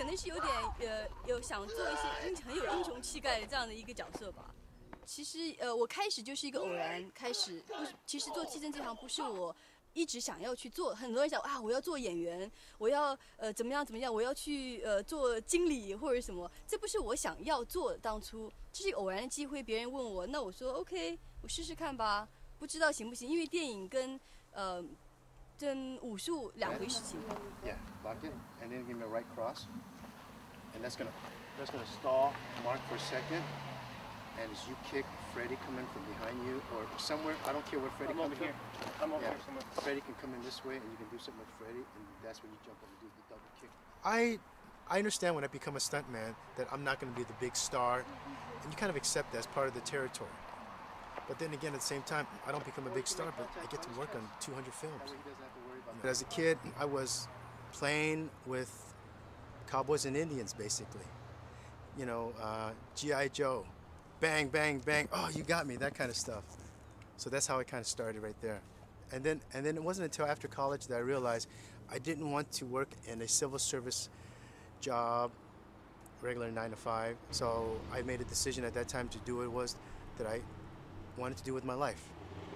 能是有点有想做一些很有英雄气概的这样的一个角色吧。其实我开始就是一个偶然开始，不是，其实做替身这行不是我一直想要去做。很多人想啊，我要做演员，我要怎么样怎么样，我要去做经理或者什么，这不是我想要做的。当初这是一个偶然的机会，别人问我，那我说 OK， 我试试看吧，不知道行不行，因为电影跟武术两回事情。 Yeah, lock it, and then give me a right cross, and that's gonna stall, mark for a second, and as you kick, Freddie come in from behind you or somewhere. I don't care where Freddie comes from. I'm over Yeah, here somewhere. Freddie can come in this way, and you can do something with Freddie, and that's when you jump up and do the double kick. I understand when I become a stuntman that I'm not going to be the big star, and you kind of accept that as part of the territory. But then again, at the same time, I don't become a big star, but I get to work on 200 films. But as a kid, I was playing with cowboys and Indians, basically. You know, G.I. Joe, bang, bang, bang, oh, you got me, that kind of stuff. So that's how it kind of started right there. And then it wasn't until after college that I realized I didn't want to work in a civil service job, regular 9 to 5. So I made a decision at that time to do what it was that I wanted to do with my life.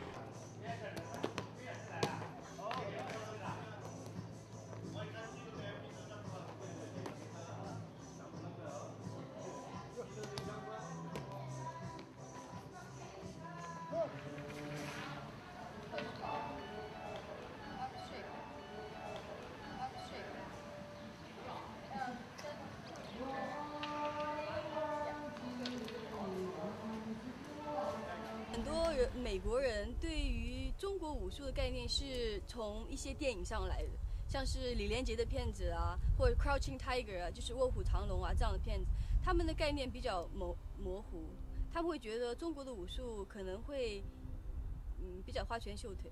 很多美国人对于中国武术的概念是从一些电影上来的，像是李连杰的片子啊，或者 Crouching Tiger 啊，就是卧虎藏龙啊这样的片子，他们的概念比较模糊，他们会觉得中国的武术可能会比较花拳绣腿。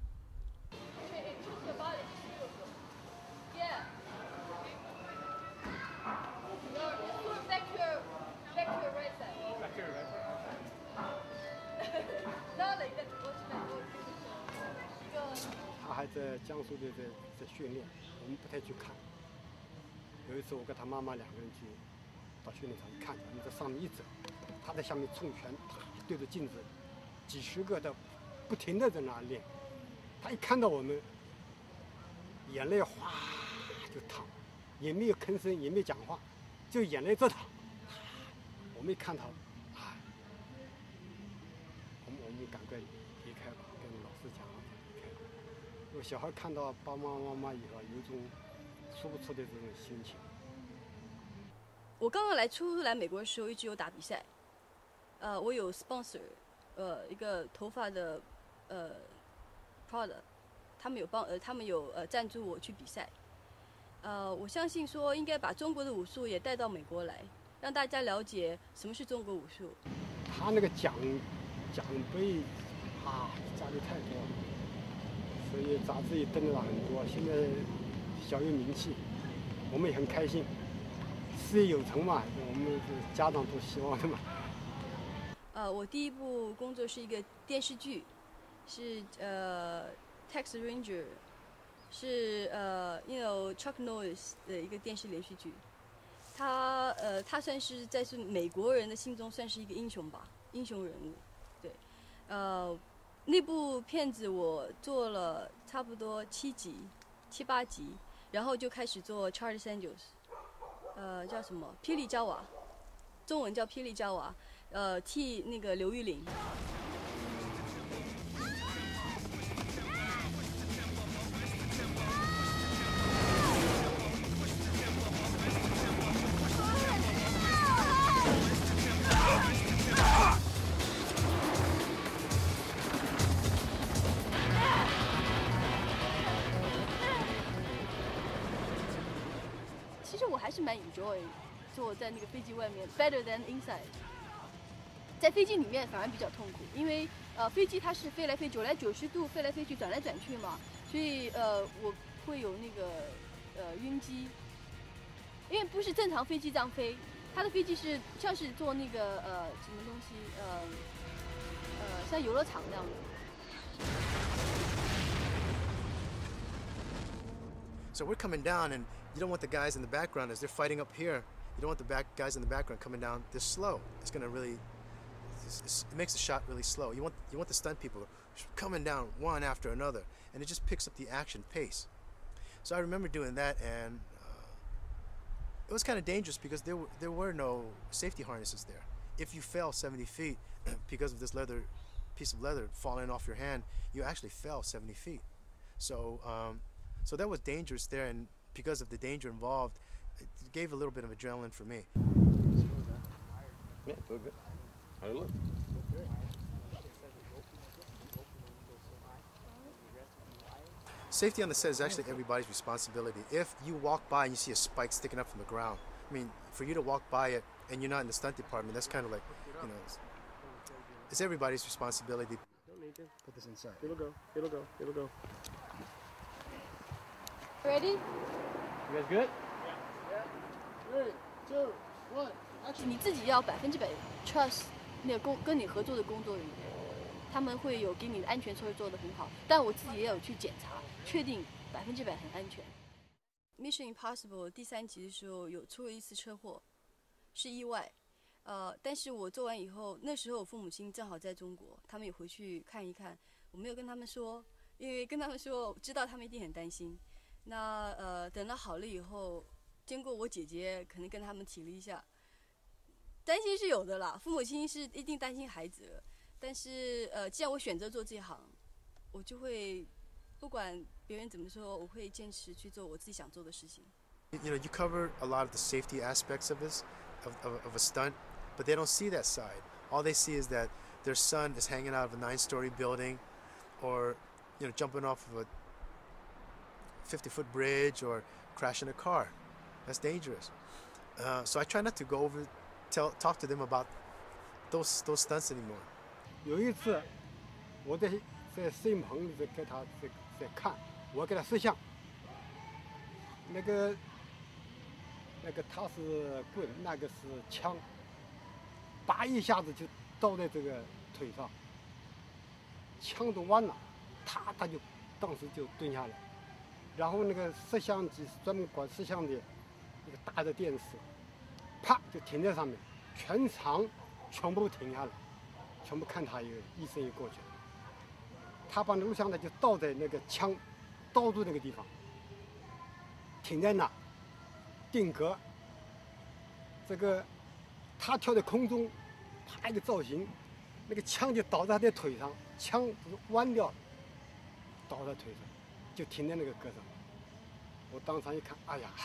他还在江苏的在训练，我们不太去看。有一次我跟他妈妈两个人去到训练场看，我们在上面一走，他在下面冲拳，对着镜子，几十个的不停的在那练。他一看到我们，眼泪哗就淌，也没有吭声，也没有讲话，就眼泪直淌。我们一看他，我们赶快离开吧，跟老师讲离开吧。因为小孩看到爸爸妈妈以后，有一种说不出的这种心情。 我刚刚初来美国的时候，一直有打比赛。我有 sponsor， 一个头发的product， 他们有赞助我去比赛。我相信说应该把中国的武术也带到美国来，让大家了解什么是中国武术。 他那个奖杯家里太多了，所以杂志也登了很多，现在小有名气，我们也很开心。事业有成嘛，我们是家长都希望的嘛。 我第一部工作是一个电视剧，是Texas Ranger， 是Chuck Norris 的一个电视连续剧。他算是在美国人的心中算是一个英雄吧，英雄人物。对，那部片子我做了差不多7八集，然后就开始做 Los Angeles， 叫什么霹雳娇娃，中文叫霹雳娇娃，替那个刘玉玲。其实我还是蛮 enjoy 坐在那个飞机外面 ，better than inside。在飞机里面反而比较痛苦，因为飞机它是飞来飞去，9来90度飞来飞去，转来转去嘛，所以我会有那个晕机，因为不是正常飞机这样飞，它的飞机是像是坐那个什么东西像游乐场那样的。 So we're coming down, and you don't want the guys in the background as they're fighting up here. You don't want the guys in the background coming down this slow. It's going to really, it makes the shot really slow. You want the stunt people coming down one after another, and it just picks up the action pace. So I remember doing that, and it was kind of dangerous because there were no safety harnesses there. If you fell 70 feet because of this piece of leather falling off your hand, you actually fell 70 feet. So so that was dangerous there, and because of the danger involved, it gave a little bit of adrenaline for me. Yeah, feel good. How do you look? Safety on the set is actually everybody's responsibility. If you walk by and you see a spike sticking up from the ground, I mean, for you to walk by it and you're not in the stunt department, that's kind of like, you know, it's everybody's responsibility. Don't need to. Put this inside. It'll go. It'll go. It'll go. Ready? You guys good? Three, two, one. 你自己要100%trust 那个跟你合作的工作人员，他们会有给你的安全措施做得很好。但我自己也有去检查，确定100%很安全。Mission Impossible 第3集的时候有出了一次车祸，是意外。但是我做完以后，那时候我父母亲正好在中国，他们也回去看一看。我没有跟他们说，因为跟他们说，我知道他们一定很担心。那等到好了以后，经过我姐姐可能跟他们提了一下，担心是有的啦，父母亲是一定担心孩子了。但是既然我选择做这行，我就会不管别人怎么说，我会坚持去做我自己想做的事情。 You know, you cover a lot of the safety aspects of this, of a stunt, but they don't see that side. All they see is that their son is hanging out of a 9-story building, or jumping off of a 50-foot bridge, or crashing a car. That's dangerous. So I try not to go over, talk to them about those stunts anymore. 有一次，我在摄影棚里给他在看，我给他摄像。那个他是棍，那个是枪，叭一下子就倒在这个腿上，枪都弯了，他就当时就蹲下来，然后那个摄像机专门管摄像的一个大的电视，啪就停在上面，全场全部停下来，全部看他一个医生一过去，他把录像带就倒在那个枪倒住那个地方，停在那定格。这个他跳在空中，啪一个造型，那个枪就倒在他的腿上，枪弯掉了，倒在腿上，就停在那个格上。我当场一看，哎呀！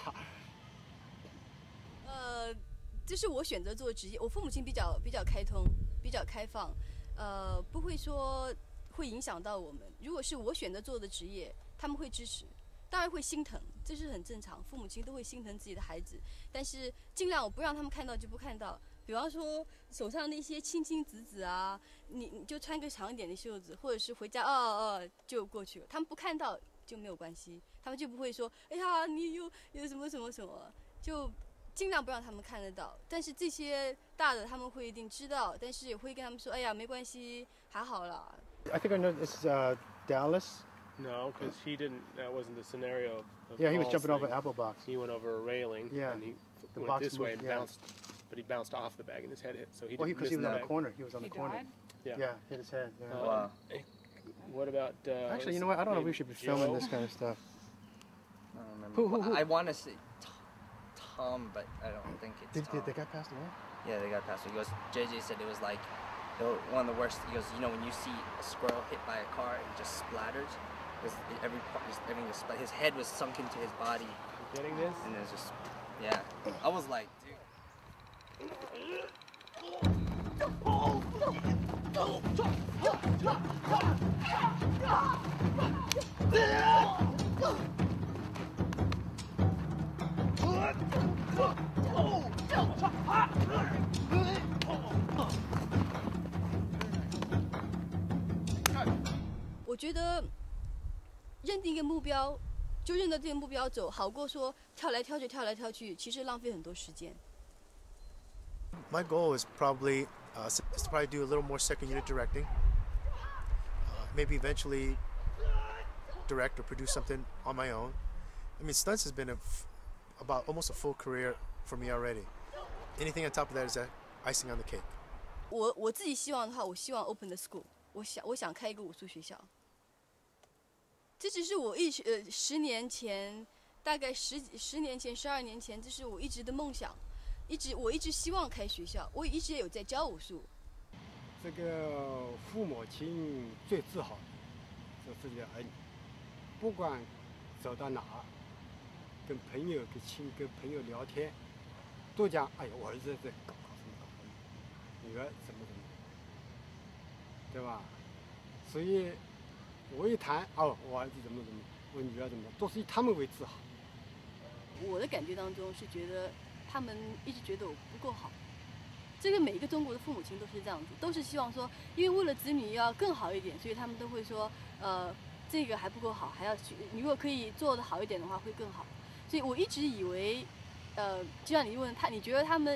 这是我选择做的职业。我父母亲比较开通，比较开放，不会说会影响到我们。如果是我选择做的职业，他们会支持，当然会心疼，这是很正常，父母亲都会心疼自己的孩子。但是尽量我不让他们看到就不看到。比方说手上那些青青紫紫啊，你就穿个长一点的袖子，或者是回家就过去了，他们不看到就没有关系，他们就不会说哎呀你有什么什么什么，就尽量不让他们看得到。但是这些大的他们会一定知道，但是也会跟他们说哎呀没关系，还好啦。 I think I know this Dallas. No, because he didn't. That wasn't the scenario. Yeah, he was jumping off an apple box. He went over a railing. Yeah, and he the went box this way and moved, yeah. bounced, but he bounced off the bag and his head hit. So he Well, didn't because he was miss on the the bag. corner. He was on the He corner. died? Yeah. Hit his head. Yeah. Wow. What about? Actually, you know what? I don't know if we should be filming this kind of stuff. I don't remember. Who? I want to say Tom, but I don't think it's Tom. Did the guy pass away? Yeah, they got past. He goes. JJ said it was like one of the worst. He goes, when you see a squirrel hit by a car, it just splatters. Everything just his head was sunk into his body. You getting this? And it's just, yeah. I was like, dude. 我觉得认定一个目标，就认到这个目标走，好过说跳来跳去，其实浪费很多时间。 My goal is probably do a little more second unit directing. Maybe eventually direct or produce something on my own. I mean, stunts has been about almost a full career for me already. Anything on top of that is that icing on the cake. 我自己希望的话，我希望 open the school，我想开一个武术学校。这只是我10年前，大概10年前、12年前，这是我一直的梦想，我一直希望开学校，我一直也有在教武术。 这个父母亲最自豪的是自己的儿女，不管走到哪儿，跟朋友、跟朋友聊天，都讲：“哎呀，我儿子在搞什么，女儿怎么，对吧？”所以，我一谈哦，我儿子怎么，我女儿怎么，都是以他们为自豪。 我的感觉当中是觉得他们一直觉得我不够好。这个每一个中国的父母亲都是这样子，都是希望说，因为为了子女要更好一点，所以他们都会说，这个还不够好，还要去，你如果可以做得好一点的话，会更好。所以我一直以为，就像你问他，你觉得他们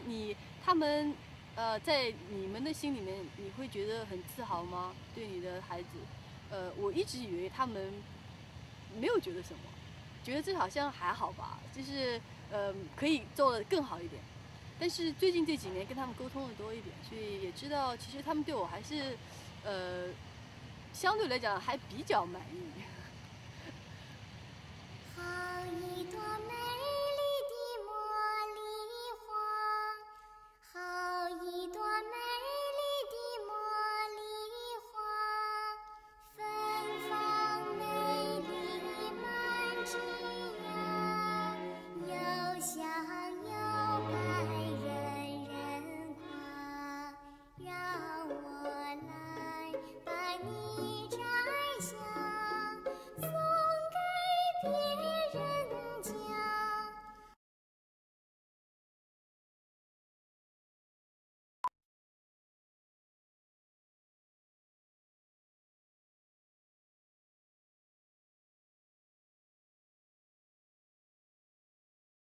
在你们的心里面，你会觉得很自豪吗？对你的孩子，我一直以为他们没有觉得什么，觉得这好像还好吧，就是可以做得更好一点。但是最近这几年跟他们沟通的多一点，所以也知道其实他们对我还是相对来讲还比较满意。